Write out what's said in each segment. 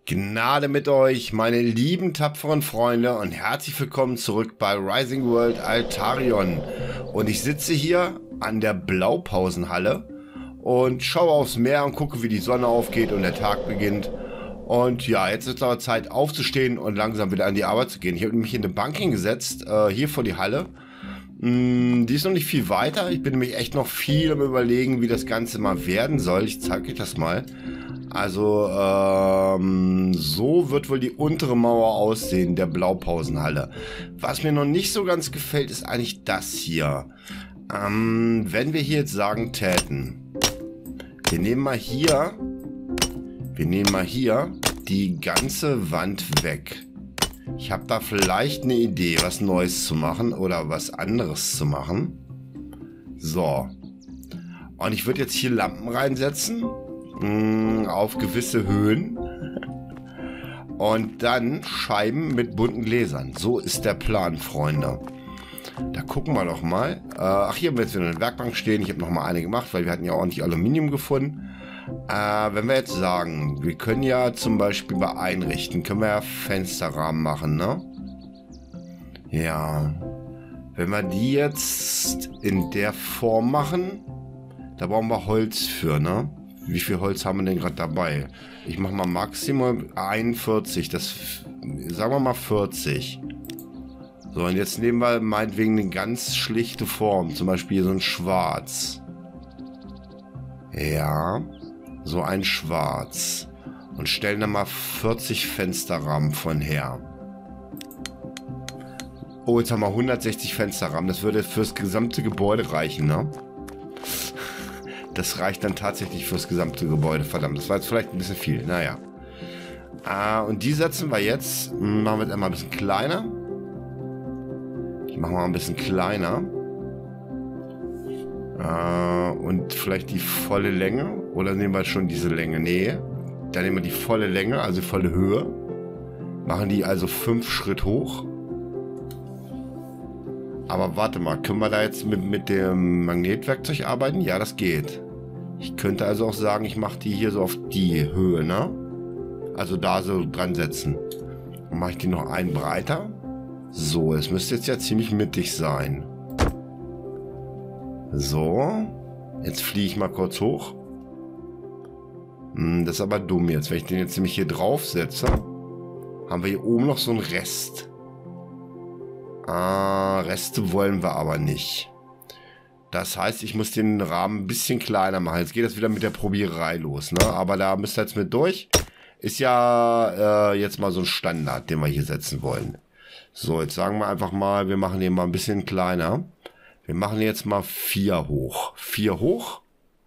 Gnade mit euch, meine lieben tapferen Freunde, und herzlich willkommen zurück bei Rising World Altarion. Und ich sitze hier an der Blaupausenhalle und schaue aufs Meer und gucke, wie die Sonne aufgeht und der Tag beginnt. Und ja, jetzt ist aber Zeit aufzustehen und langsam wieder an die Arbeit zu gehen. Ich habe mich in eine Bank hingesetzt, hier vor die Halle. Die ist noch nicht viel weiter. Ich bin nämlich echt noch viel am Überlegen, wie das Ganze mal werden soll. Ich zeige euch das mal. Also, so wird wohl die untere Mauer aussehen, der Blaupausenhalle. Was mir noch nicht so ganz gefällt, ist eigentlich das hier. Wenn wir hier jetzt sagen täten, wir nehmen mal hier die ganze Wand weg. Ich habe da vielleicht eine Idee, was Neues zu machen oder was anderes zu machen. So. Und ich würde jetzt hier Lampen reinsetzen. Auf gewisse Höhen. Und dann Scheiben mit bunten Gläsern. So ist der Plan, Freunde. Da gucken wir doch mal. Ach, hier haben wir jetzt wieder eine Werkbank stehen. Ich habe noch mal eine gemacht, weil wir hatten ja ordentlich Aluminium gefunden. Wenn wir jetzt sagen, wir können ja zum Beispiel bei Einrichten, können wir ja Fensterrahmen machen, ne? Ja. Wenn wir die jetzt in der Form machen, da brauchen wir Holz für, ne? Wie viel Holz haben wir denn gerade dabei? Ich mache mal Maximum 41. Das, sagen wir mal 40. So, und jetzt nehmen wir meinetwegen eine ganz schlichte Form. Zum Beispiel so ein Schwarz. Ja, so ein Schwarz. Und stellen da mal 40 Fensterrahmen von her. Oh, jetzt haben wir 160 Fensterrahmen. Das würde fürs gesamte Gebäude reichen, ne? Das reicht dann tatsächlich fürs gesamte Gebäude. Verdammt, das war jetzt vielleicht ein bisschen viel. Naja. Und die setzen wir jetzt. Machen wir jetzt einmal ein bisschen kleiner. Ich mache mal ein bisschen kleiner. Und vielleicht die volle Länge. Oder nehmen wir schon diese Länge? Nee. Dann nehmen wir die volle Länge, also volle Höhe. Machen die also 5 Schritt hoch. Aber warte mal, können wir da jetzt mit dem Magnetwerkzeug arbeiten? Ja, das geht. Ich könnte also auch sagen, ich mache die hier so auf die Höhe, ne? Also da so dran setzen. Dann mache ich die noch einen breiter. So, es müsste jetzt ja ziemlich mittig sein. So. Jetzt fliege ich mal kurz hoch. Das ist aber dumm jetzt. Wenn ich den jetzt nämlich hier drauf setze, haben wir hier oben noch so einen Rest. Reste wollen wir aber nicht. Das heißt, ich muss den Rahmen ein bisschen kleiner machen. Jetzt geht das wieder mit der Probiererei los, ne? Aber da müsst ihr jetzt mit durch. Ist ja jetzt mal so ein Standard, den wir hier setzen wollen. So, jetzt sagen wir einfach mal, wir machen den mal ein bisschen kleiner. Wir machen jetzt mal 4 hoch. 4 hoch.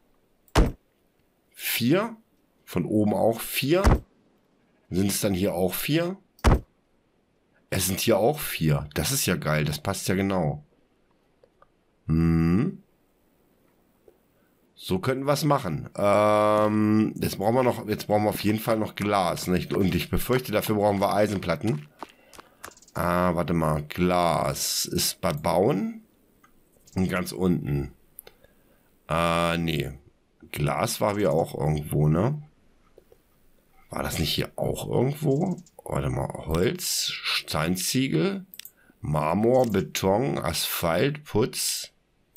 4. Von oben auch 4. Sind es dann hier auch 4? Es sind hier auch 4. Das ist ja geil. Das passt ja genau. So könnten wir es machen. Jetzt brauchen wir auf jeden Fall noch Glas, nicht? Und ich befürchte, dafür brauchen wir Eisenplatten. Warte mal. Glas ist bei Bauen. Und ganz unten. Nee. Glas war hier auch irgendwo, ne? War das nicht hier auch irgendwo? Warte mal. Holz, Steinziegel, Marmor, Beton, Asphalt, Putz,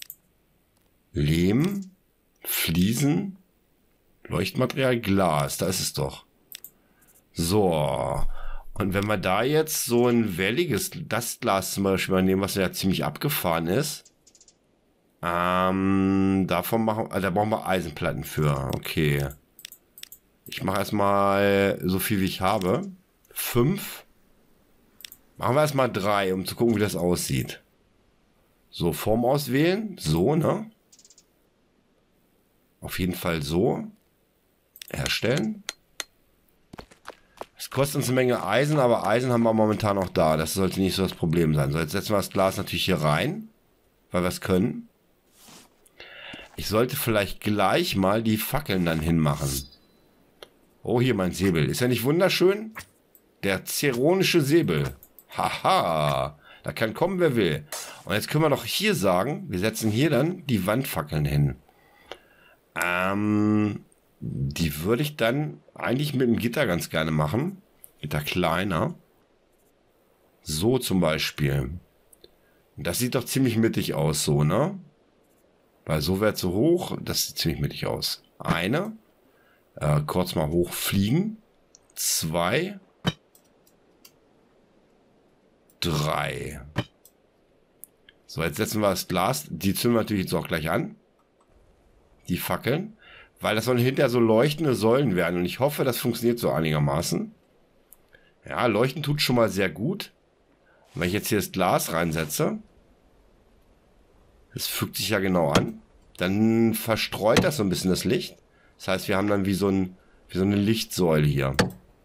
Lehm, Fliesen, Leuchtmaterial, Glas. Da ist es doch. So. Und wenn wir da jetzt so ein welliges, das Glas zum Beispiel mal nehmen, was ja ziemlich abgefahren ist. Davon machen, da brauchen wir Eisenplatten für. Okay. Ich mache erstmal so viel wie ich habe. 5. Machen wir erstmal 3, um zu gucken, wie das aussieht. So, Form auswählen. So, ne? Auf jeden Fall so. Herstellen. Es kostet uns eine Menge Eisen, aber Eisen haben wir momentan auch da. Das sollte nicht so das Problem sein. So, jetzt setzen wir das Glas natürlich hier rein, weil wir es können. Ich sollte vielleicht gleich mal die Fackeln dann hinmachen. Oh, hier mein Säbel. Ist ja nicht wunderschön? Der zeronische Säbel. Haha. Da kann kommen, wer will. Und jetzt können wir doch hier sagen, wir setzen hier dann die Wandfackeln hin. Die würde ich dann eigentlich mit dem Gitter ganz gerne machen. Gitter kleiner. So zum Beispiel. Das sieht doch ziemlich mittig aus, so, ne? Weil so wird so hoch, das sieht ziemlich mittig aus. Eine. Kurz mal hochfliegen. 2. 3. So, jetzt setzen wir das Glas. Die zünden wir natürlich jetzt auch gleich an. Die Fackeln. Weil das sollen hinterher so leuchtende Säulen werden. Und ich hoffe, das funktioniert so einigermaßen. Ja, leuchten tut schon mal sehr gut. Und wenn ich jetzt hier das Glas reinsetze, das fügt sich ja genau an, dann verstreut das so ein bisschen das Licht. Das heißt, wir haben dann wie so eine Lichtsäule hier.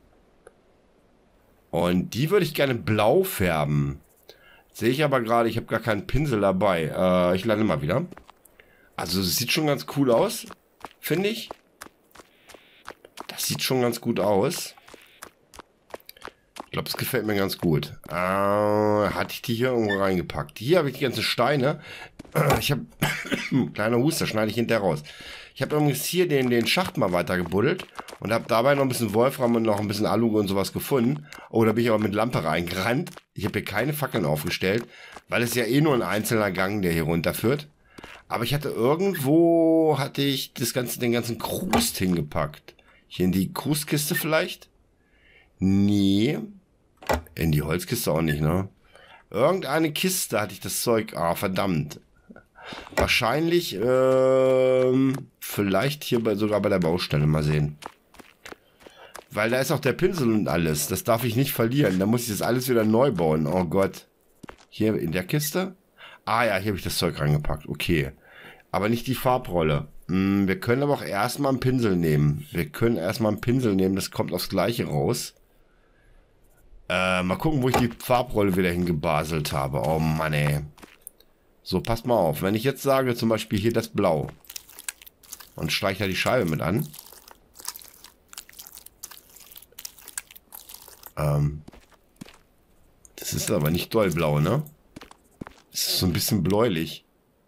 Und die würde ich gerne blau färben. Sehe ich aber gerade, ich habe gar keinen Pinsel dabei. Ich lande mal wieder. Also es sieht schon ganz cool aus, finde ich. Das sieht schon ganz gut aus. Ich glaube, es gefällt mir ganz gut. Hatte ich die hier irgendwo reingepackt? Hier habe ich die ganzen Steine. Ich habe... kleiner Huster, schneide ich hinterher raus. Ich habe übrigens hier den Schacht mal weiter gebuddelt und habe dabei noch ein bisschen Wolfram und noch ein bisschen Alu und sowas gefunden. Oh, da bin ich aber mit Lampe reingerannt. Ich habe hier keine Fackeln aufgestellt, weil es ja eh nur ein einzelner Gang, der hier runterführt. Aber ich hatte irgendwo, den ganzen Krust hingepackt. Hier in die Krustkiste vielleicht? Nee. In die Holzkiste auch nicht, ne? Irgendeine Kiste hatte ich das Zeug. Ah, verdammt. Wahrscheinlich, vielleicht hier sogar bei der Baustelle. Mal sehen. Weil da ist auch der Pinsel und alles. Das darf ich nicht verlieren. Da muss ich das alles wieder neu bauen. Oh Gott. Hier in der Kiste? Ah ja, hier habe ich das Zeug reingepackt. Okay. Aber nicht die Farbrolle. Wir können aber auch erstmal einen Pinsel nehmen. Das kommt aufs Gleiche raus. Mal gucken, wo ich die Farbrolle wieder hingebaselt habe. Oh Mann, ey. So, passt mal auf. Wenn ich jetzt sage, zum Beispiel hier das Blau. Und streiche da die Scheibe mit an. Das ist aber nicht doll blau, ne? Das ist so ein bisschen bläulich.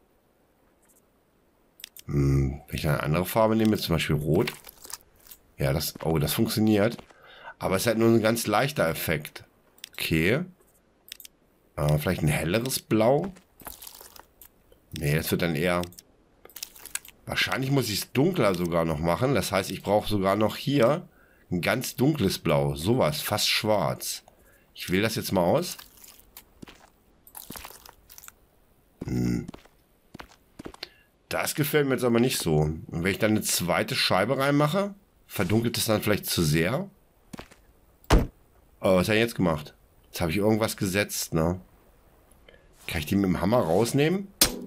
Wenn ich eine andere Farbe nehme, zum Beispiel Rot. Ja, das funktioniert. Aber es ist halt nur ein ganz leichter Effekt. Okay. Vielleicht ein helleres Blau. Nee, das wird dann eher... Wahrscheinlich muss ich es dunkler sogar noch machen. Das heißt, ich brauche sogar noch hier ein ganz dunkles Blau. Sowas, fast schwarz. Ich wähle das jetzt mal aus. Das gefällt mir jetzt aber nicht so. Und wenn ich dann eine zweite Scheibe reinmache, verdunkelt es dann vielleicht zu sehr. Oh, was hat er jetzt gemacht? Jetzt habe ich irgendwas gesetzt, ne? Kann ich die mit dem Hammer rausnehmen?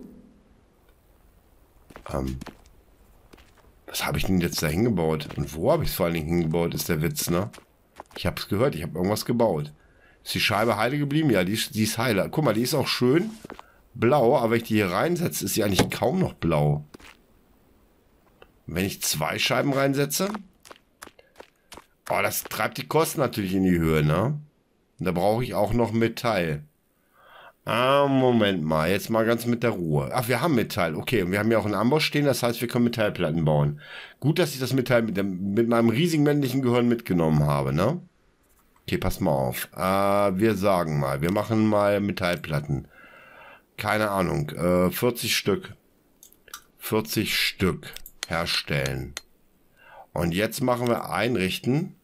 Was habe ich denn jetzt da hingebaut? Und wo habe ich es vor allen Dingen hingebaut, ist der Witz, ne? Ich habe es gehört, ich habe irgendwas gebaut. Ist die Scheibe heile geblieben? Ja, die ist heile. Guck mal, die ist auch schön blau, aber wenn ich die hier reinsetze, ist sie eigentlich kaum noch blau. Wenn ich 2 Scheiben reinsetze... Oh, das treibt die Kosten natürlich in die Höhe, ne? Und da brauche ich auch noch Metall. Moment mal. Jetzt mal ganz mit der Ruhe. Ach, wir haben Metall. Okay, und wir haben ja auch einen Amboss stehen. Das heißt, wir können Metallplatten bauen. Gut, dass ich das Metall mit meinem riesigen männlichen Gehirn mitgenommen habe, ne? Okay, pass mal auf. Wir sagen mal, wir machen mal Metallplatten. Keine Ahnung. 40 Stück. 40 Stück herstellen. Und jetzt machen wir einrichten.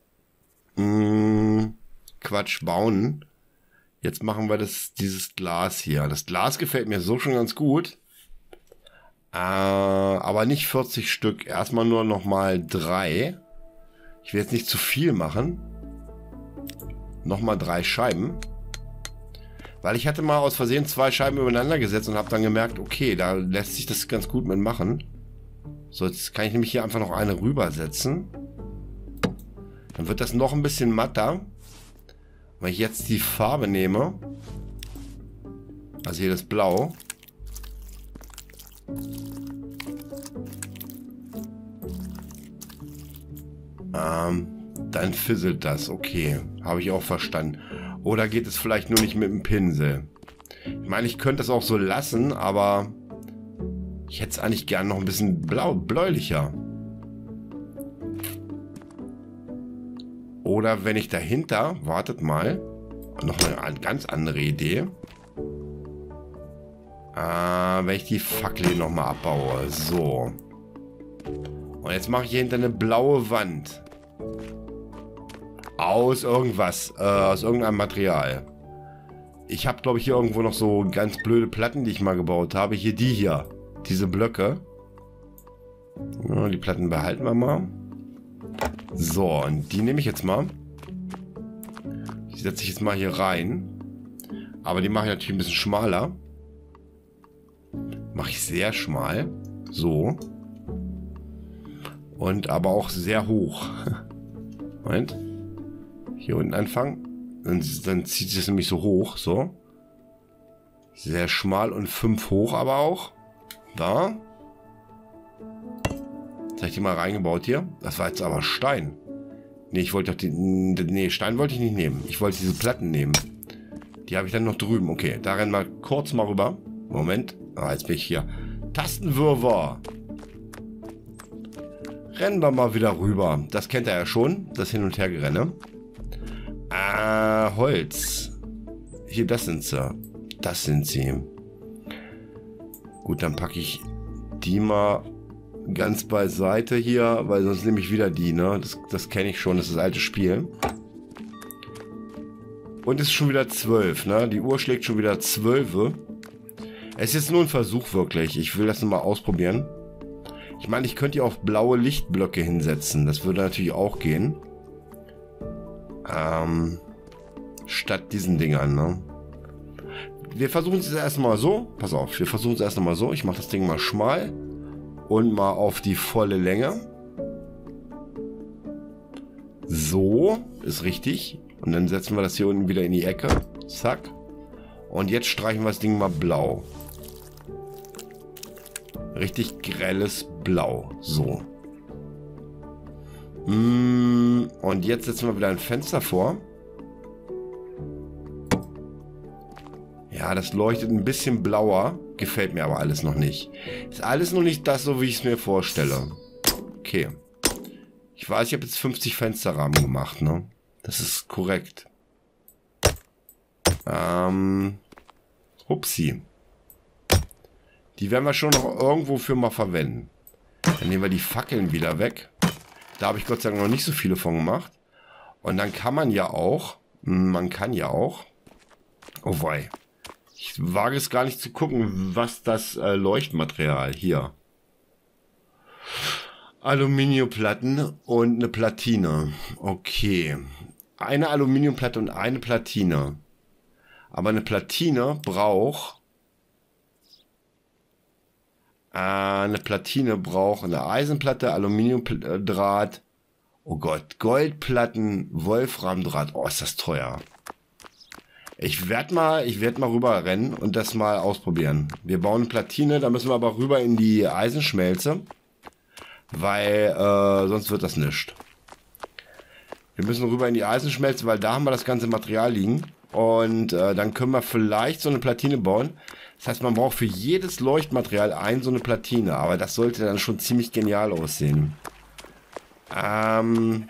Quatsch, bauen. Jetzt machen wir dieses Glas hier. Das Glas gefällt mir so schon ganz gut. Aber nicht 40 Stück. Erstmal nur noch mal 3. Ich will jetzt nicht zu viel machen. Nochmal 3 Scheiben. Weil ich hatte mal aus Versehen 2 Scheiben übereinander gesetzt und habe dann gemerkt, okay, da lässt sich das ganz gut mitmachen. So, jetzt kann ich nämlich hier einfach noch eine rübersetzen. Dann wird das noch ein bisschen matter. Wenn ich jetzt die Farbe nehme, also hier das Blau, dann fisselt das. Okay, habe ich auch verstanden. Oder geht es vielleicht nur nicht mit dem Pinsel? Ich meine, ich könnte das auch so lassen, aber ich hätte es eigentlich gern noch ein bisschen bläulicher. Oder wenn ich dahinter, wartet mal, noch eine ganz andere Idee. Wenn ich die Fackel hier nochmal abbaue. So. Und jetzt mache ich hier hinter eine blaue Wand. Aus irgendwas. Aus irgendeinem Material. Ich habe, glaube ich, hier irgendwo noch so ganz blöde Platten, die ich mal gebaut habe. Hier die hier. Diese Blöcke. Ja, die Platten behalten wir mal. So, und die nehme ich jetzt mal. Die setze ich jetzt mal hier rein. Aber die mache ich natürlich ein bisschen schmaler. Mache ich sehr schmal. So. Und aber auch sehr hoch. Moment. Hier unten anfangen. Dann zieht es nämlich so hoch. So. Sehr schmal und 5 hoch aber auch. Da. Jetzt habe ich die mal reingebaut hier. Das war jetzt aber Stein. Nee, ich wollte doch die... Nee, Stein wollte ich nicht nehmen. Ich wollte diese Platten nehmen. Die habe ich dann noch drüben. Okay, da rennen wir kurz mal rüber. Moment. Ah, jetzt bin ich hier. Tastenwürfer. Rennen wir mal wieder rüber. Das kennt er ja schon. Das Hin- und Hergerenne. Holz. Hier, das sind sie. Das sind sie. Gut, dann packe ich die mal ganz beiseite hier, weil sonst nehme ich wieder die, ne? Das kenne ich schon, das ist das alte Spiel. Und es ist schon wieder 12, ne? Die Uhr schlägt schon wieder 12. Es ist jetzt nur ein Versuch wirklich. Ich will das nochmal ausprobieren. Ich meine, ich könnte hier auch blaue Lichtblöcke hinsetzen. Das würde natürlich auch gehen. Statt diesen Dingern, ne? Wir versuchen es erstmal so. Pass auf, wir versuchen es erst mal so. Ich mache das Ding mal schmal. Und mal auf die volle Länge. So, ist richtig. Und dann setzen wir das hier unten wieder in die Ecke. Zack. Und jetzt streichen wir das Ding mal blau. Richtig grelles Blau. So. Und jetzt setzen wir wieder ein Fenster vor. Ja, das leuchtet ein bisschen blauer. Gefällt mir aber alles noch nicht. Ist alles noch nicht das, so wie ich es mir vorstelle. Okay. Ich weiß, ich habe jetzt 50 Fensterrahmen gemacht, ne? Das ist korrekt. Upsi. Die werden wir schon noch irgendwo für mal verwenden. Dann nehmen wir die Fackeln wieder weg. Da habe ich Gott sei Dank noch nicht so viele von gemacht. Und dann kann man ja auch... Oh wei. Ich wage es gar nicht zu gucken, was das Leuchtmaterial hier. Aluminiumplatten und eine Platine. Okay. Eine Aluminiumplatte und eine Platine. Aber eine Platine braucht... eine Eisenplatte, Aluminiumdraht. Oh Gott, Goldplatten, Wolframdraht. Oh, ist das teuer. Ich werd mal rüber rennen und das mal ausprobieren. Wir bauen eine Platine, da müssen wir aber rüber in die Eisenschmelze, weil sonst wird das nichts. Wir müssen rüber in die Eisenschmelze, weil da haben wir das ganze Material liegen und dann können wir vielleicht so eine Platine bauen. Das heißt, man braucht für jedes Leuchtmaterial so eine Platine, aber das sollte dann schon ziemlich genial aussehen. Ja.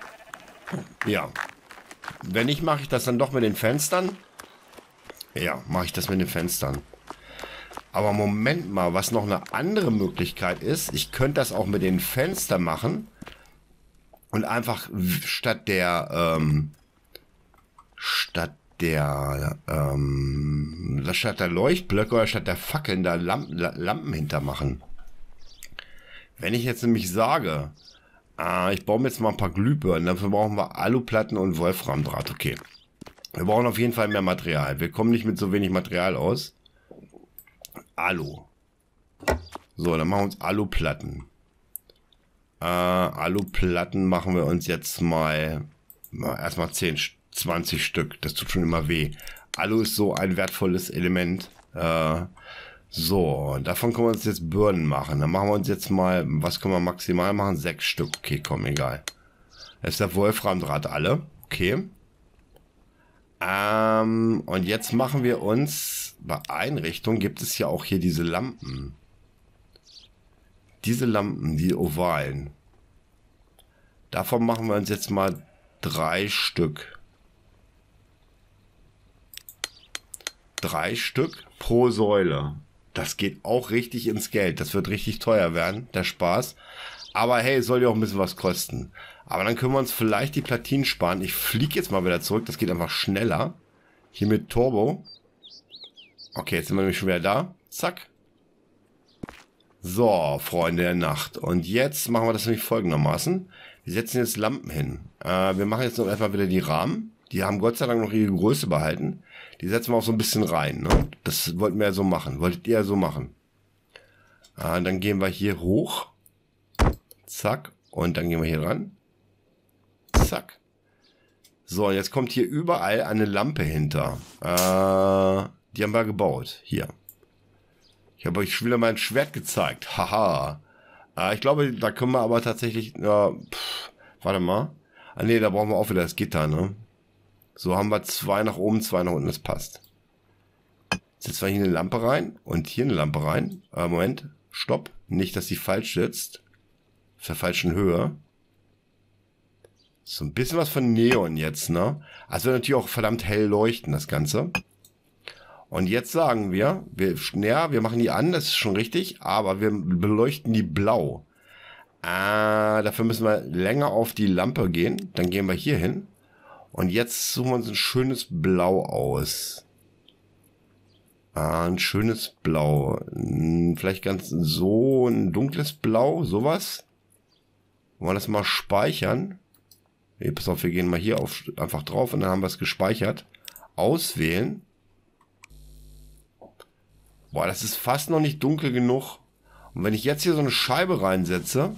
Wenn nicht, mache ich das dann doch mit den Fenstern. Ja, mache ich das mit den Fenstern. Aber Moment mal, was noch eine andere Möglichkeit ist, ich könnte das auch mit den Fenstern machen und einfach statt der Leuchtblöcke oder statt der Fackeln da Lampen hintermachen. Wenn ich jetzt nämlich sage, ich baue mir jetzt mal ein paar Glühbirnen, dafür brauchen wir Aluplatten und Wolframdraht. Okay. Wir brauchen auf jeden Fall mehr Material. Wir kommen nicht mit so wenig Material aus. Alu. So, dann machen wir uns Aluplatten. Aluplatten machen wir uns jetzt mal erstmal 10, 20 Stück. Das tut schon immer weh. Alu ist so ein wertvolles Element. So, davon können wir uns jetzt Birnen machen. Dann machen wir uns jetzt mal, was können wir maximal machen? 6 Stück. Okay, komm, egal. Das ist der Wolframdraht alle. Okay. Und jetzt machen wir uns, bei Einrichtung gibt es ja auch hier diese Lampen. Diese Lampen, die ovalen. Davon machen wir uns jetzt mal 3 Stück. 3 Stück pro Säule. Das geht auch richtig ins Geld. Das wird richtig teuer werden, der Spaß. Aber hey, es soll ja auch ein bisschen was kosten. Aber dann können wir uns vielleicht die Platinen sparen. Ich fliege jetzt mal wieder zurück. Das geht einfach schneller. Hier mit Turbo. Okay, jetzt sind wir nämlich schon wieder da. Zack. So, Freunde der Nacht. Und jetzt machen wir das nämlich folgendermaßen. Wir setzen jetzt Lampen hin. Wir machen jetzt noch erstmal wieder die Rahmen. Die haben Gott sei Dank noch ihre Größe behalten. Die setzen wir auch so ein bisschen rein. Ne? Das wollten wir ja so machen. Wolltet ihr ja so machen. Dann gehen wir hier hoch. Zack. Und dann gehen wir hier ran. Zack. So, und jetzt kommt hier überall eine Lampe hinter. Die haben wir gebaut. Hier. Ich habe euch schon wieder mein Schwert gezeigt. Haha. Ich glaube, da können wir aber tatsächlich... warte mal. Ne, da brauchen wir auch wieder das Gitter, ne? So haben wir 2 nach oben, 2 nach unten. Das passt. Jetzt setzen wir hier eine Lampe rein und hier eine Lampe rein. Moment. Stopp. Nicht, dass sie falsch sitzt. Auf der falschen Höhe. So ein bisschen was von Neon jetzt, ne? Also wird natürlich auch verdammt hell leuchten, das Ganze. Und jetzt sagen wir machen die an, das ist schon richtig, aber wir beleuchten die blau. Dafür müssen wir länger auf die Lampe gehen. Dann gehen wir hier hin. Und jetzt suchen wir uns ein schönes Blau aus. Ein schönes Blau. Vielleicht ganz so ein dunkles Blau, sowas. Wollen wir das mal speichern? Nee, pass auf, wir gehen mal hier einfach drauf und dann haben wir es gespeichert. Auswählen. Boah, das ist fast noch nicht dunkel genug. Und wenn ich jetzt hier so eine Scheibe reinsetze...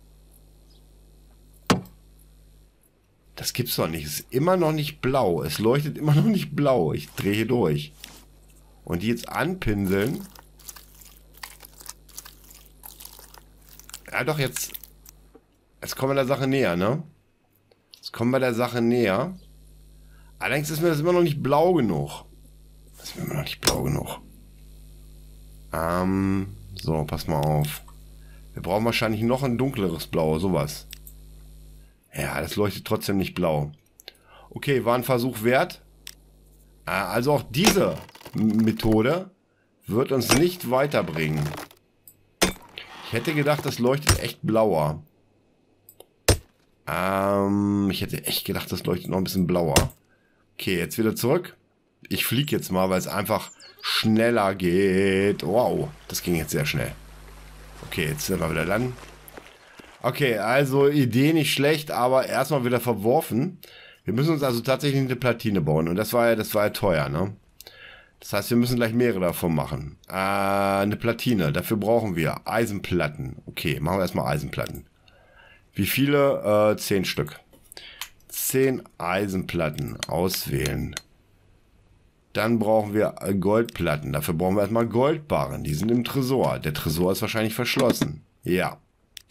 Das gibt's doch nicht. Es ist immer noch nicht blau. Es leuchtet immer noch nicht blau. Ich drehe hier durch. Und die jetzt anpinseln. Ja doch, jetzt kommen wir der Sache näher, ne? Jetzt kommen wir der Sache näher. Allerdings ist mir das immer noch nicht blau genug. Das ist mir immer noch nicht blau genug. So, pass mal auf. Wir brauchen wahrscheinlich noch ein dunkleres Blau, sowas. Ja, das leuchtet trotzdem nicht blau. Okay, war ein Versuch wert. Also auch diese Methode wird uns nicht weiterbringen. Ich hätte gedacht, das leuchtet echt blauer. Ich hätte echt gedacht, das leuchtet noch ein bisschen blauer. Okay, jetzt wieder zurück. Ich fliege jetzt mal, weil es einfach schneller geht. Wow, das ging jetzt sehr schnell. Okay, jetzt sind wir wieder dran. Okay, also Idee nicht schlecht, aber erstmal wieder verworfen. Wir müssen uns also tatsächlich eine Platine bauen. Und das war ja teuer, ne? Das heißt, wir müssen gleich mehrere davon machen. Eine Platine, dafür brauchen wir Eisenplatten. Okay, machen wir erstmal Eisenplatten. Wie viele? 10 Stück. 10 Eisenplatten auswählen. Dann brauchen wir Goldplatten. Dafür brauchen wir erstmal Goldbarren. Die sind im Tresor. Der Tresor ist wahrscheinlich verschlossen. Ja.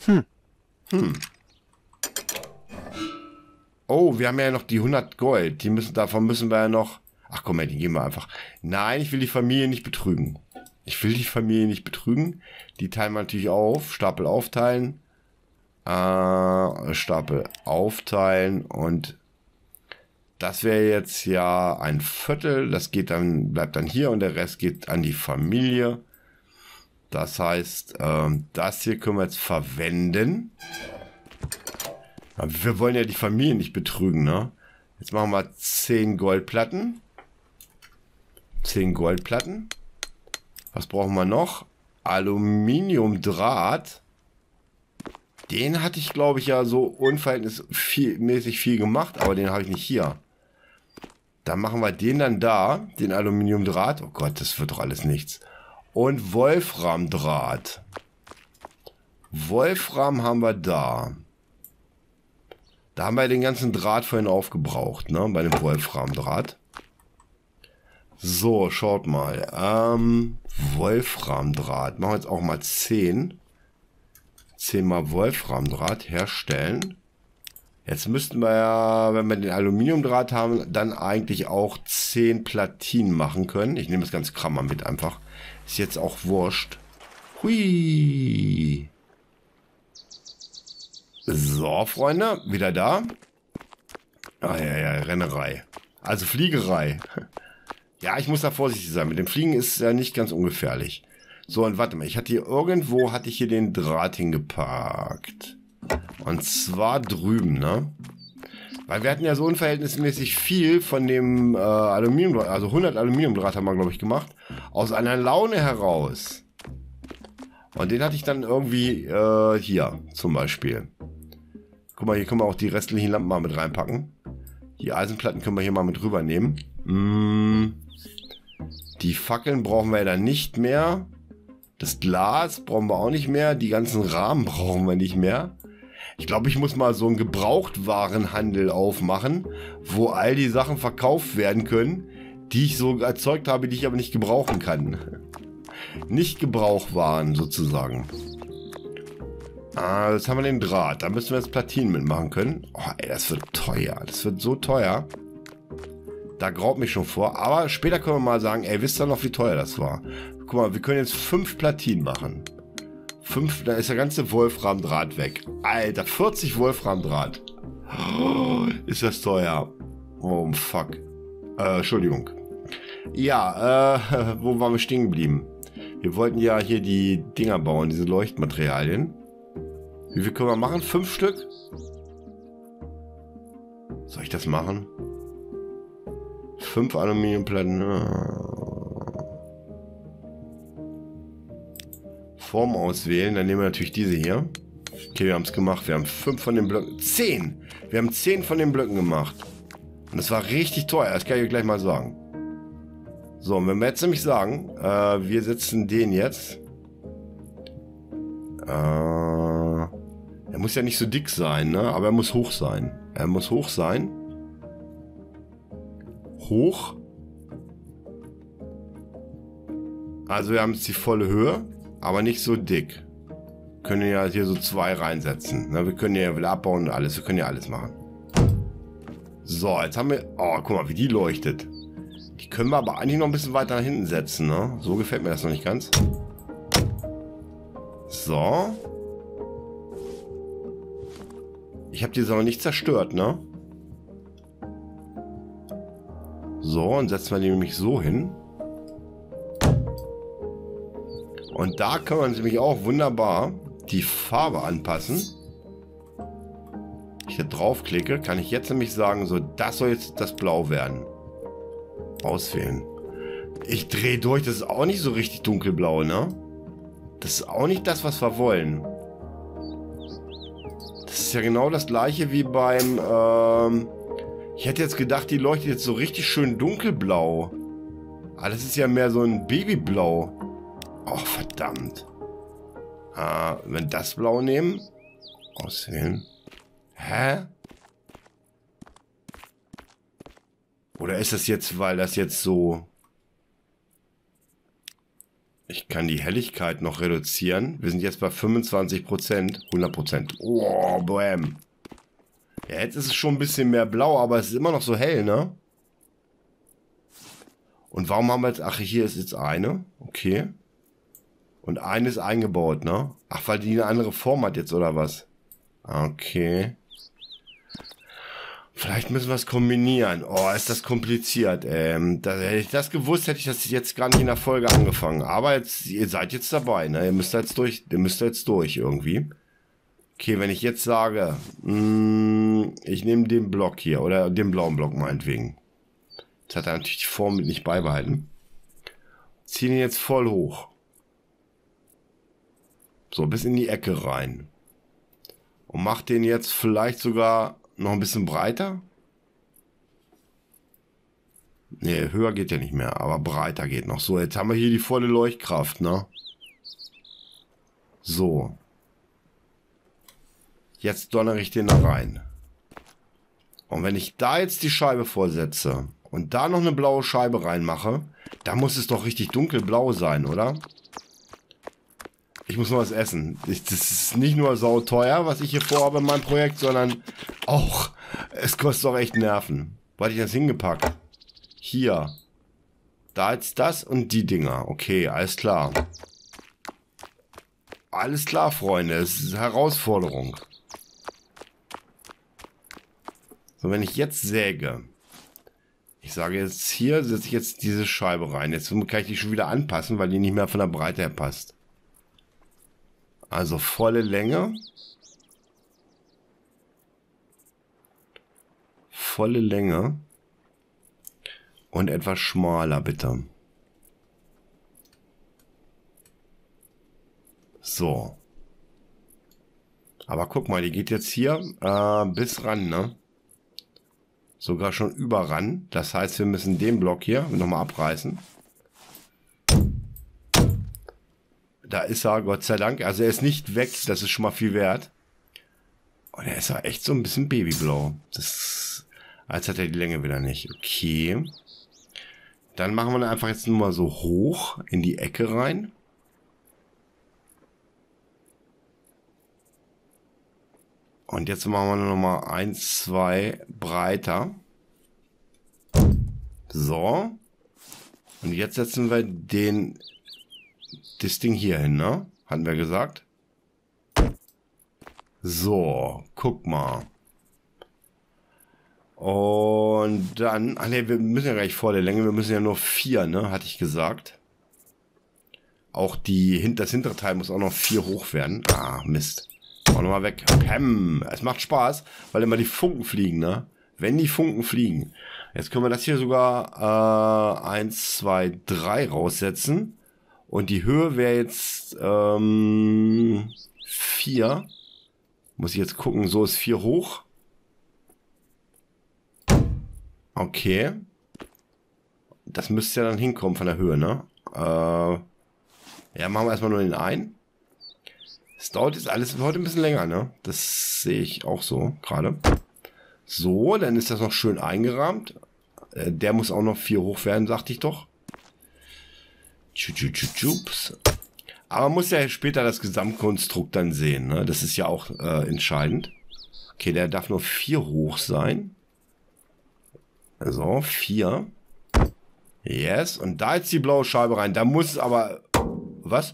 Oh, wir haben ja noch die 100 Gold. Davon müssen wir ja noch... Ach komm, die geben wir einfach. Nein, ich will die Familie nicht betrügen. Die teilen wir natürlich auf. Stapel aufteilen. Stapel aufteilen. Und das wäre jetzt ja ein Viertel. Das bleibt dann hier und der Rest geht an die Familie. Das heißt, das hier können wir jetzt verwenden. Aber wir wollen ja die Familie nicht betrügen, ne? Jetzt machen wir 10 Goldplatten. 10 Goldplatten. Was brauchen wir noch? Aluminiumdraht. Den hatte ich, glaube ich, ja so unverhältnismäßig viel gemacht, aber den habe ich nicht hier. Dann machen wir den dann da, den Aluminiumdraht. Oh Gott, das wird doch alles nichts. Und Wolframdraht. Wolfram haben wir da. Da haben wir den ganzen Draht vorhin aufgebraucht, ne? Bei dem Wolframdraht. So, schaut mal. Wolframdraht. Machen wir jetzt auch mal 10. 10 mal Wolframdraht herstellen. Jetzt müssten wir ja, wenn wir den Aluminiumdraht haben, dann eigentlich auch 10 Platinen machen können. Ich nehme das ganze Kram mal mit einfach. Ist jetzt auch wurscht. Hui. So, Freunde, wieder da. Ah, ja, ja, Rennerei. Also Fliegerei. Ja, ich muss da vorsichtig sein. Mit dem Fliegen ist ja nicht ganz ungefährlich. So, und warte mal. Irgendwo hatte ich hier den Draht hingepackt. Und zwar drüben, ne? Weil wir hatten ja so unverhältnismäßig viel von dem Aluminiumdraht, also 100 Aluminiumdraht haben wir, glaube ich, gemacht. Aus einer Laune heraus. Und den hatte ich dann irgendwie hier zum Beispiel. Guck mal, hier können wir auch die restlichen Lampen mal mit reinpacken. Die Eisenplatten können wir hier mal mit rübernehmen. Die Fackeln brauchen wir ja dann nicht mehr. Das Glas brauchen wir auch nicht mehr. Die ganzen Rahmen brauchen wir nicht mehr. Ich glaube, ich muss mal so einen Gebrauchtwarenhandel aufmachen, wo all die Sachen verkauft werden können, die ich so erzeugt habe, die ich aber nicht gebrauchen kann. Nicht Gebrauchwaren sozusagen. Jetzt haben wir den Draht. Da müssen wir jetzt Platinen mitmachen können. Oh, ey, das wird teuer. Das wird so teuer. Da graut mich schon vor. Aber später können wir mal sagen, ey, wisst ihr noch, wie teuer das war? Guck mal, wir können jetzt 5 Platinen machen. 5, da ist der ganze Wolframdraht weg. Alter, 40 Wolframdraht. Oh, ist das teuer. Oh, fuck. Entschuldigung. Ja, wo waren wir stehen geblieben? Wir wollten ja hier die Dinger bauen, diese Leuchtmaterialien. Wie viel können wir machen? 5 Stück? Soll ich das machen? 5 Aluminiumplatten. Form auswählen. Dann nehmen wir natürlich diese hier. Okay, wir haben es gemacht. Wir haben 5 von den Blöcken. 10! Wir haben 10 von den Blöcken gemacht. Und das war richtig teuer. Das kann ich euch gleich mal sagen. So, und wenn wir jetzt nämlich sagen, wir setzen den jetzt. Er muss ja nicht so dick sein, ne? Aber er muss hoch sein. Er muss hoch sein. Hoch. Also wir haben jetzt die volle Höhe, aber nicht so dick. Wir können ja hier so 2 reinsetzen. Ne? Wir können ja wieder abbauen und alles. Wir können ja alles machen. So, jetzt haben wir... Oh, guck mal, wie die leuchtet. Die können wir aber eigentlich noch ein bisschen weiter nach hinten setzen, ne? So gefällt mir das noch nicht ganz. So. Ich habe die jetzt aber nicht zerstört, ne? So, und setzen wir die nämlich so hin. Und da kann man nämlich auch wunderbar die Farbe anpassen. Ich hier draufklicke, kann ich jetzt nämlich sagen, so, das soll jetzt das Blau werden. Auswählen. Ich drehe durch, das ist auch nicht so richtig dunkelblau, ne? Das ist auch nicht das, was wir wollen. Das ist ja genau das gleiche wie beim, ich hätte jetzt gedacht, die leuchtet jetzt so richtig schön dunkelblau. Aber das ist ja mehr so ein Babyblau. Oh, verdammt. Wenn wir das Blau nehmen. Auswählen. Hä? Oder ist das jetzt, weil das jetzt so... Ich kann die Helligkeit noch reduzieren. Wir sind jetzt bei 25%. 100%. Oh, bäm. Ja, jetzt ist es schon ein bisschen mehr blau, aber es ist immer noch so hell, ne? Und warum haben wir jetzt... Ach, hier ist jetzt eine. Okay. Und eine ist eingebaut, ne? Ach, weil die eine andere Form hat jetzt, oder was? Okay. Vielleicht müssen wir es kombinieren. Oh, ist das kompliziert. Hätte ich das gewusst, hätte ich das jetzt gar nicht in der Folge angefangen. Aber jetzt, ihr seid jetzt dabei, ne? Ihr müsst jetzt durch irgendwie. Okay, wenn ich jetzt sage, ich nehme den Block hier oder den blauen Block meinetwegen. Jetzt hat er natürlich die Form mit nicht beibehalten. Zieh den jetzt voll hoch. So, bis in die Ecke rein. Und mach den jetzt vielleicht sogar noch ein bisschen breiter. Ne, höher geht ja nicht mehr, aber breiter geht noch. So, jetzt haben wir hier die volle Leuchtkraft, ne? So. Jetzt donnere ich den da rein. Und wenn ich da jetzt die Scheibe vorsetze und da noch eine blaue Scheibe reinmache, dann muss es doch richtig dunkelblau sein, oder? Ich muss noch was essen. Das ist nicht nur sauteuer, was ich hier vorhabe in meinem Projekt, sondern auch, es kostet auch echt Nerven. Wo hatte ich das hingepackt? Hier. Da jetzt das und die Dinger. Okay, alles klar. Alles klar, Freunde. Es ist eine Herausforderung. So, wenn ich jetzt säge. Ich sage jetzt hier, setze ich jetzt diese Scheibe rein. Jetzt kann ich die schon wieder anpassen, weil die nicht mehr von der Breite her passt. Also volle Länge. Volle Länge. Und etwas schmaler, bitte. So. Aber guck mal, die geht jetzt hier bis ran, ne? Sogar schon über ran. Das heißt, wir müssen den Block hier nochmal abreißen. Da ist er, Gott sei Dank. Also er ist nicht weg, das ist schon mal viel wert. Und er ist ja echt so ein bisschen babyblau. Als hat er die Länge wieder nicht. Okay. Dann machen wir einfach jetzt nur mal so hoch in die Ecke rein. Und jetzt machen wir noch mal 1, 2 breiter. So. Und jetzt setzen wir das Ding hier hin, ne? Hatten wir gesagt. So, guck mal. Und dann, ach ne, wir müssen ja gleich vor der Länge, wir müssen ja nur 4, ne? Hatte ich gesagt. Auch das hintere Teil muss auch noch 4 hoch werden. Ah, Mist. Auch nochmal weg. Pam. Es macht Spaß, weil immer die Funken fliegen, ne? Wenn die Funken fliegen. Jetzt können wir das hier sogar 1, 2, 3 raussetzen. Und die Höhe wäre jetzt 4. Muss ich jetzt gucken, so ist 4 hoch. Okay. Das müsste ja dann hinkommen von der Höhe, ne? Ja, machen wir erstmal nur den einen. Es dauert jetzt alles heute ein bisschen länger, ne? Das sehe ich auch so gerade. So, dann ist das noch schön eingerahmt. Der muss auch noch 4 hoch werden, sagte ich doch. Aber man muss ja später das Gesamtkonstrukt dann sehen, ne? Das ist ja auch entscheidend. Okay, der darf nur 4 hoch sein. So, 4. Yes, und da jetzt die blaue Scheibe rein. Da muss aber... Was?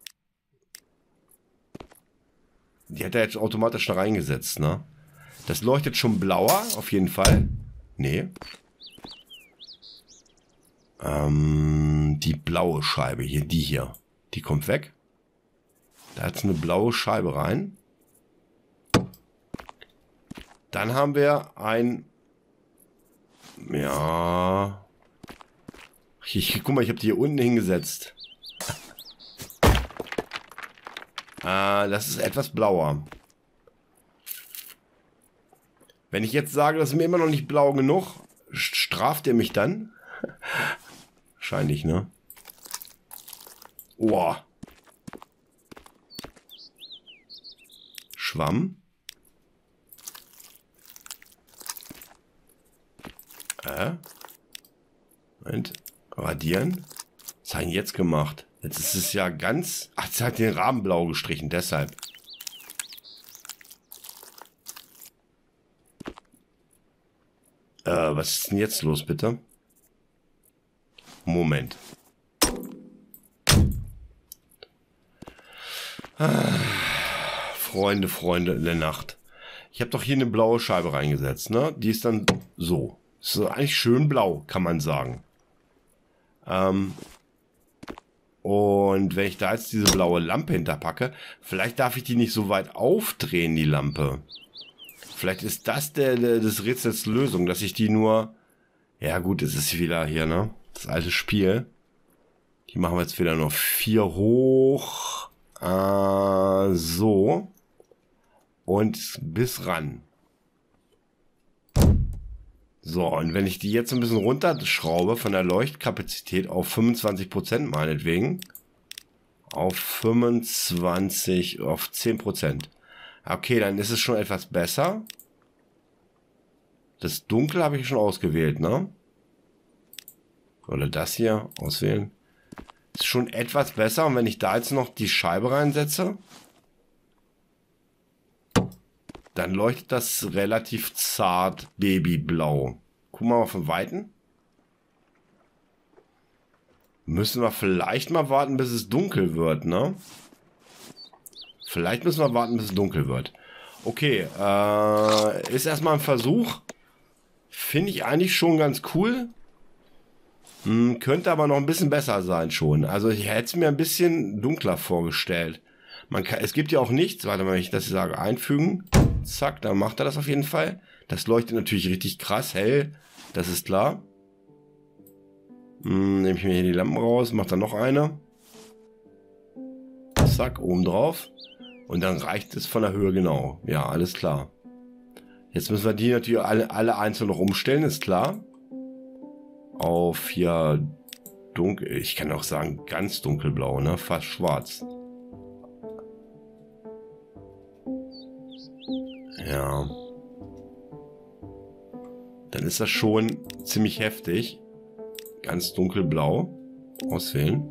Die hat er jetzt automatisch da reingesetzt, ne? Das leuchtet schon blauer, auf jeden Fall. Nee. Die blaue Scheibe hier, die hier. Die kommt weg. Da hat es eine blaue Scheibe rein. Dann haben wir ein... Ja... Guck mal, ich habe die hier unten hingesetzt. Das ist etwas blauer. Wenn ich jetzt sage, das ist mir immer noch nicht blau genug, straft er mich dann? Wahrscheinlich, ne? Oh. Schwamm. Moment. Radieren. Was hat ihn jetzt gemacht? Jetzt ist es ja ganz... Ach, es hat den Rahmen blau gestrichen, deshalb. Was ist denn jetzt los, bitte? Moment. Freunde in der Nacht. Ich habe doch hier eine blaue Scheibe reingesetzt, ne? Die ist dann so. Ist eigentlich schön blau, kann man sagen. Und wenn ich da jetzt diese blaue Lampe hinterpacke, vielleicht darf ich die nicht so weit aufdrehen, die Lampe. Vielleicht ist das des Rätsels Lösung, dass ich die nur... Ja gut, es ist wieder hier, ne? Das alte Spiel. Die machen wir jetzt wieder nur 4 hoch. So. Und bis ran. So, und wenn ich die jetzt ein bisschen runterschraube von der Leuchtkapazität auf 25% meinetwegen. Auf 25, auf 10%. Okay, dann ist es schon etwas besser. Das Dunkel habe ich schon ausgewählt, ne? Oder das hier auswählen. Ist schon etwas besser. Und wenn ich da jetzt noch die Scheibe reinsetze, dann leuchtet das relativ zart babyblau. Gucken wir mal von Weitem. Müssen wir vielleicht mal warten, bis es dunkel wird, ne? Vielleicht müssen wir warten, bis es dunkel wird. Okay, ist erstmal ein Versuch. finde ich eigentlich schon ganz cool. Könnte aber noch ein bisschen besser sein schon. Also ich hätte es mir ein bisschen dunkler vorgestellt. Es gibt ja auch nichts, warte mal, wenn ich das sage, einfügen. Zack, dann macht er das auf jeden Fall. Das leuchtet natürlich richtig krass hell, das ist klar. Nehme ich mir hier die Lampen raus, macht dann noch eine. Zack, oben drauf. Und dann reicht es von der Höhe genau. Ja, alles klar. Jetzt müssen wir die natürlich alle einzeln noch umstellen, ist klar. Auf hier dunkel, ich kann auch sagen ganz dunkelblau, ne? Fast schwarz. Ja. Dann ist das schon ziemlich heftig. Ganz dunkelblau. Auswählen.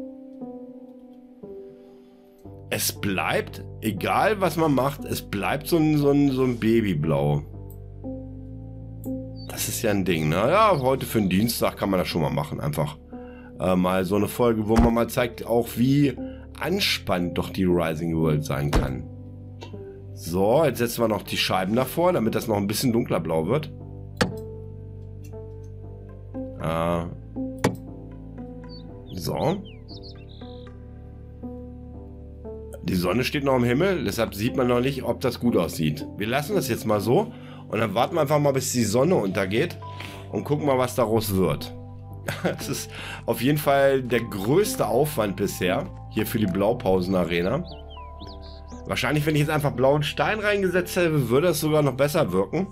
Es bleibt, egal was man macht, es bleibt so ein Babyblau. Das ist ja ein Ding, ne? Ja, heute für den Dienstag kann man das schon mal machen. Einfach mal so eine Folge, wo man mal zeigt, auch wie anspannt doch die Rising World sein kann. So, jetzt setzen wir noch die Scheiben davor, damit das noch ein bisschen dunkler blau wird. So. Die Sonne steht noch am Himmel, deshalb sieht man noch nicht, ob das gut aussieht. Wir lassen das jetzt mal so und dann warten wir einfach mal, bis die Sonne untergeht und gucken mal, was daraus wird. Das ist auf jeden Fall der größte Aufwand bisher hier für die Blaupausen-Arena. Wahrscheinlich, wenn ich jetzt einfach blauen Stein reingesetzt hätte, würde es sogar noch besser wirken.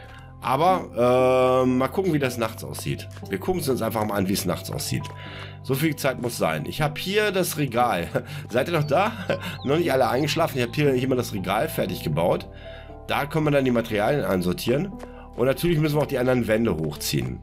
Aber mal gucken, wie das nachts aussieht. Wir gucken es uns einfach mal an, wie es nachts aussieht. So viel Zeit muss sein. Ich habe hier das Regal. Seid ihr noch da? Noch nicht alle eingeschlafen. Ich habe hier mal das Regal fertig gebaut. Da können wir dann die Materialien einsortieren. Und natürlich müssen wir auch die anderen Wände hochziehen.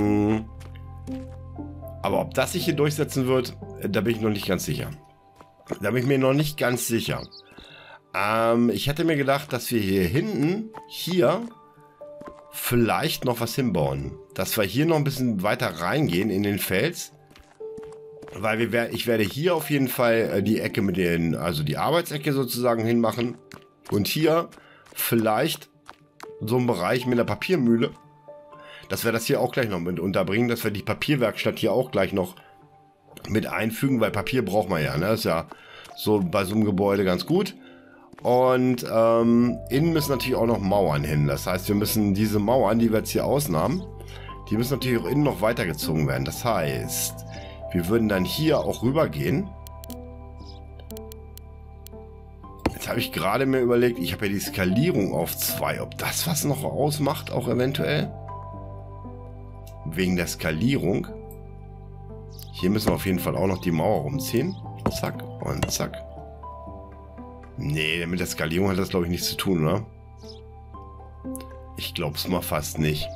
Aber ob das sich hier durchsetzen wird, da bin ich noch nicht ganz sicher. Da bin ich mir noch nicht ganz sicher. Ich hätte mir gedacht, dass wir hier hinten, hier vielleicht noch was hinbauen. Dass wir hier noch ein bisschen weiter reingehen in den Fels. Weil ich werde hier auf jeden Fall die Ecke mit den, also die Arbeitsecke sozusagen hinmachen. Und hier vielleicht so einen Bereich mit einer Papiermühle. Dass wir das hier auch gleich noch mit unterbringen. Dass wir die Papierwerkstatt hier auch gleich noch mit einfügen. Weil Papier braucht man ja, ne? Das ist ja so bei so einem Gebäude ganz gut. Und innen müssen natürlich auch noch Mauern hin. Das heißt, wir müssen diese Mauern, die wir jetzt hier ausnahmen, die müssen natürlich auch innen noch weitergezogen werden. Das heißt, wir würden dann hier auch rüber gehen. Jetzt habe ich gerade mir überlegt, ich habe ja die Skalierung auf 2. Ob das was noch ausmacht, auch eventuell? Wegen der Skalierung. Hier müssen wir auf jeden Fall auch noch die Mauer rumziehen. Zack und zack. Nee, mit der Skalierung hat das, glaube ich, nichts zu tun, oder? Ich glaube es mal fast nicht.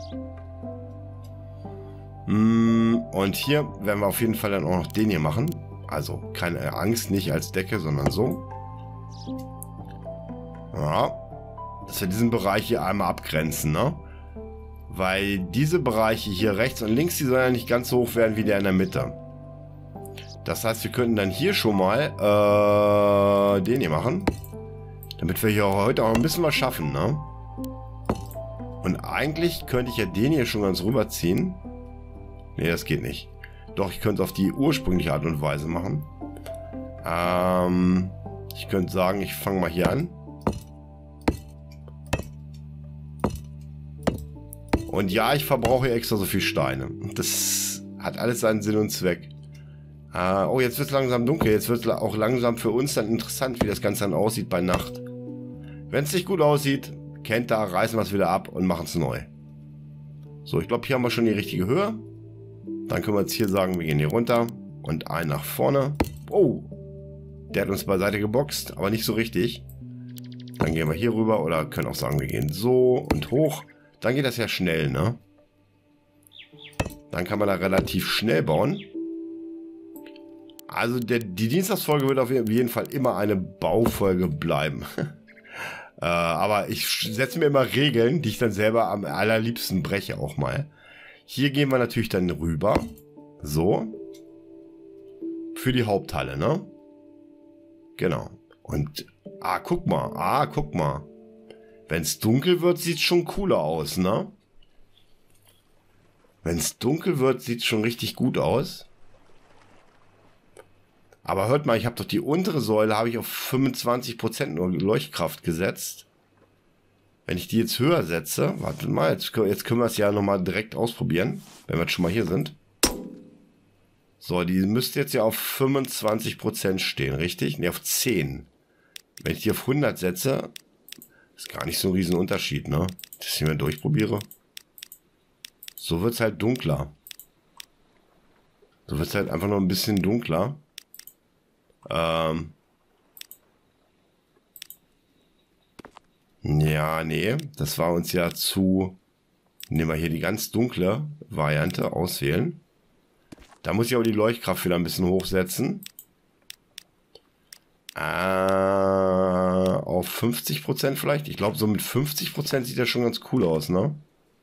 Und hier werden wir auf jeden Fall dann auch noch den hier machen. Also keine Angst, nicht als Decke, sondern so. Ja. Dass wir diesen Bereich hier einmal abgrenzen, ne? Weil diese Bereiche hier rechts und links, die sollen ja nicht ganz so hoch werden wie der in der Mitte. Das heißt, wir könnten dann hier schon mal den hier machen. Damit wir hier heute auch ein bisschen was schaffen, ne? Und eigentlich könnte ich ja den hier schon ganz rüberziehen. Ne, das geht nicht. Doch, ich könnte es auf die ursprüngliche Art und Weise machen. Ich könnte sagen, ich fange mal hier an. Und ja, ich verbrauche hier extra so viel Steine. Das hat alles seinen Sinn und Zweck. Oh, jetzt wird es langsam dunkel. Jetzt wird es auch langsam für uns dann interessant, wie das Ganze dann aussieht bei Nacht. Wenn es nicht gut aussieht, kennt da, reißen wir es wieder ab und machen es neu. So, ich glaube, hier haben wir schon die richtige Höhe. Dann können wir jetzt hier sagen, wir gehen hier runter und ein nach vorne. Oh, der hat uns beiseite geboxt, aber nicht so richtig. Dann gehen wir hier rüber oder können auch sagen, wir gehen so und hoch. Dann geht das ja schnell, ne? Dann kann man da relativ schnell bauen. Also die Dienstagsfolge wird auf jeden Fall immer eine Baufolge bleiben. Aber ich setze mir immer Regeln, die ich dann selber am allerliebsten breche auch mal. Hier gehen wir natürlich dann rüber. So. Für die Haupthalle, ne? Genau. Und, guck mal. Wenn es dunkel wird, sieht es schon cooler aus, ne? Wenn es dunkel wird, sieht es schon richtig gut aus. Aber hört mal, ich habe doch die untere Säule habe ich auf 25% nur Leuchtkraft gesetzt. Wenn ich die jetzt höher setze, wartet mal, jetzt können wir es ja nochmal direkt ausprobieren, wenn wir jetzt schon mal hier sind. So, die müsste jetzt ja auf 25% stehen, richtig? Ne, auf 10. Wenn ich die auf 100 setze, ist gar nicht so ein riesen Unterschied, ne? Das ich mal durchprobiere. So wird es halt dunkler. So wird es halt einfach noch ein bisschen dunkler. Ja, nee, das war uns ja zu... Nehmen wir hier die ganz dunkle Variante, auswählen. Da muss ich aber die Leuchtkraft wieder ein bisschen hochsetzen. Auf 50% vielleicht. Ich glaube, so mit 50% sieht das schon ganz cool aus, ne?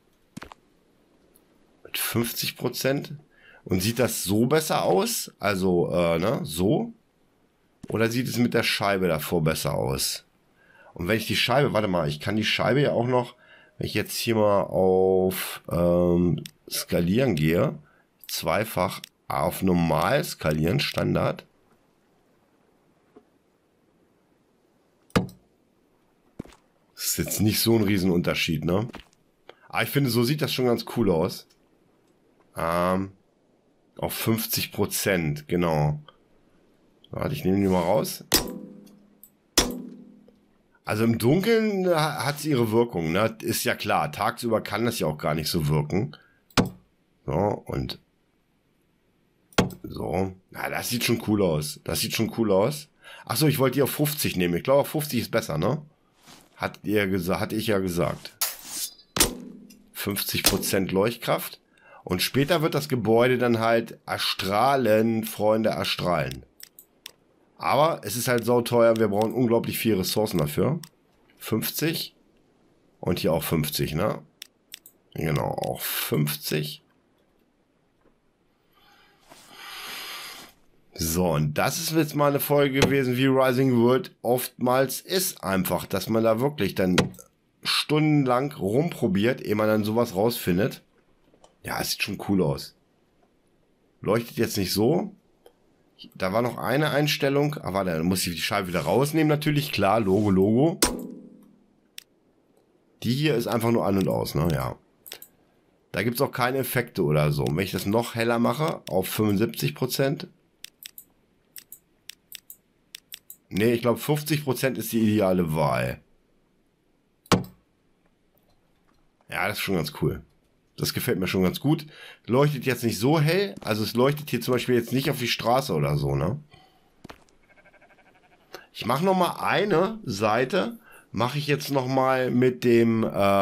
Mit 50%. Und sieht das so besser aus? Also, ne, so? Oder sieht es mit der Scheibe davor besser aus? Und wenn ich die Scheibe, warte mal, ich kann die Scheibe ja auch noch, wenn ich jetzt hier mal auf Skalieren gehe, zweifach auf normal skalieren, Standard. Das ist jetzt nicht so ein Riesenunterschied, ne? Aber ich finde, so sieht das schon ganz cool aus. Auf 50%, genau. Warte, ich nehme die mal raus. Also im Dunkeln hat es ihre Wirkung, ne? Ist ja klar, tagsüber kann das ja auch gar nicht so wirken. So, und so. Na, das sieht schon cool aus. Das sieht schon cool aus. Achso, ich wollte die auf 50 nehmen. Ich glaube, auf 50 ist besser, ne? Hatte ich ja gesagt. 50% Leuchtkraft. Und später wird das Gebäude dann halt erstrahlen, Freunde, erstrahlen. Aber es ist halt sauteuer, wir brauchen unglaublich viele Ressourcen dafür. 50 und hier auch 50, ne? Genau, auch 50. So, und das ist jetzt mal eine Folge gewesen, wie Rising World oftmals ist einfach, dass man da wirklich dann stundenlang rumprobiert, ehe man dann sowas rausfindet. Ja, es sieht schon cool aus. Leuchtet jetzt nicht so. Da war noch eine Einstellung, aber da muss ich die Scheibe wieder rausnehmen natürlich, klar, Logo. Die hier ist einfach nur an und aus, ne, ja. Da gibt es auch keine Effekte oder so. Und wenn ich das noch heller mache, auf 75%. Ne, ich glaube 50% ist die ideale Wahl. Ja, das ist schon ganz cool. Das gefällt mir schon ganz gut. Leuchtet jetzt nicht so hell. Also es leuchtet hier zum Beispiel jetzt nicht auf die Straße oder so, ne? Ich mache nochmal eine Seite. Mache ich jetzt nochmal mit dem,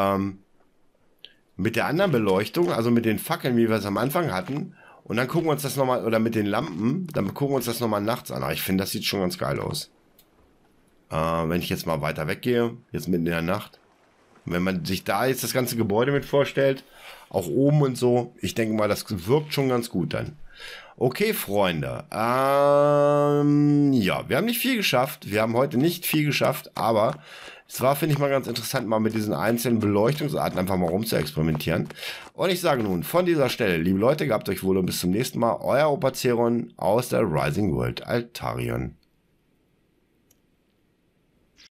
mit der anderen Beleuchtung. Also mit den Fackeln, wie wir es am Anfang hatten. Und dann gucken wir uns das nochmal, oder mit den Lampen. Dann gucken wir uns das nochmal nachts an. Aber ich finde, das sieht schon ganz geil aus. Wenn ich jetzt mal weiter weggehe. Jetzt mitten in der Nacht. Wenn man sich da jetzt das ganze Gebäude mit vorstellt, auch oben und so, ich denke mal, das wirkt schon ganz gut dann. Okay, Freunde, ja, wir haben nicht viel geschafft, wir haben heute nicht viel geschafft, aber es war, finde ich mal ganz interessant, mal mit diesen einzelnen Beleuchtungsarten einfach mal rum zu experimentieren. Und ich sage nun, von dieser Stelle, liebe Leute, gehabt euch wohl und bis zum nächsten Mal, euer Opa Zeron aus der Rising World Altarion.